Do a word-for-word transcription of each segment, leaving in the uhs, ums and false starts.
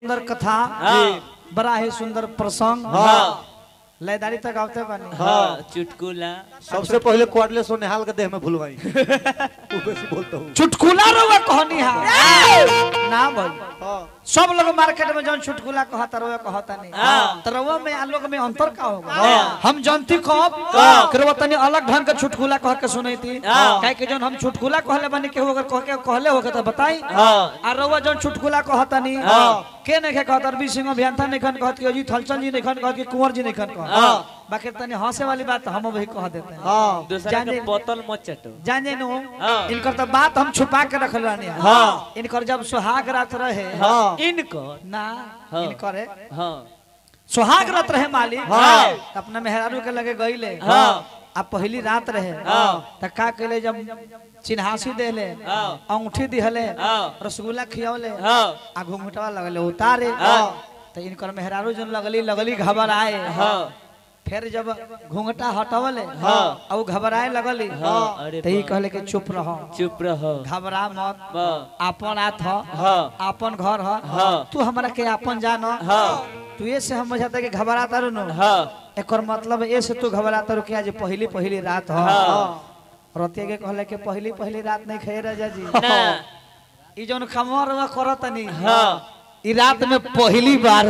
सुंदर कथा बड़ा ही सुंदर प्रसंग लयदारी तक आवते बनी हाँ चुटकुला सबसे पहले कोडले सो निहाल के देह में भूलवाई बेसी बोलता हूँ चुटकुला रोवा कहनी है ना भाई सब लोग मार्केट में जौन चुटकुला कहता रोवा कहता नहीं तो रोवा में आन लोग में अंतर का होगा हम जानती कब करवा तनी अलग ढंग का चुटकुला कह के सुनई थी काहे कि जौन हम चुटकुला कहले बनी के अगर कह के कहले होगा तो बताई आ रोवा जौन चुटकुला कहता नहीं के नहीं कहत अरबी सिंह अभियंता नहीं खन कहत कि अजीत हलचल जी नहीं खन कहत कि कुंवर जी नहीं खन कहत बाकी तनी हंसे वाली बात हम वही कह देते हैं हां दूसरा के बोतल मत चटो जाने नो इनकर तो बात हम छुपा के रख रहनी है हां इनकर जब सुहाग रात रहे हां इनकर ना इनकर हां सुहाग रात रहे मालिक हां अपना मेहरारू के लगे गईले हां आ पहली रात रहे त का कइले जब चिन्हासी देले अंगूठी दिहले रसगुल्ला खियावले आ घुंघटवा लगले उतारे त इनकर मेहरारू जन लगली लगली घबराए फिर जब घुंघटा हटावले और घबराए लगली त ई कहले कि चुप रहो चुप रहो घबरा मत आपन आत ह आपन घर ह तू हमरा के आपन जान तू ये से हम बुझाता कि घबराता रहो न एकर मतलब ए से तू घबराता रहो कि आज पहली पहली रात ह रतिया के कहले कि पहली पहली रात नहीं खे राजा जी ना ई जोन खमरवा करतनी हां ई रात में पहली बार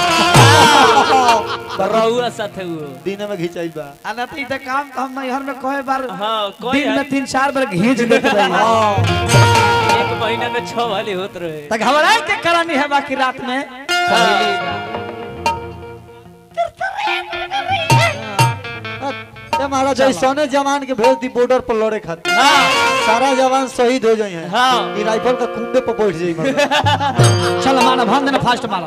रहुआ साथे हुआ दिन में घिचाई बा आना त ई त काम त हम नैहर में कहे बार हां कोई दिन में तीन चार बार घींच देते रही एक महीना में छह वाली होत रहे त घबराए के करानी है बाकी रात में पहली ये महाराज जैसने जवान के भेज दी बॉर्डर पर लड़े खातिर सारा जवान शहीद हो जाए हैं हाँ। ये राइफल का कुंबे पर बैठ जाए चल माना भान देना फास्ट मारो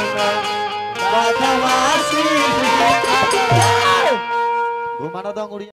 घुमाना दो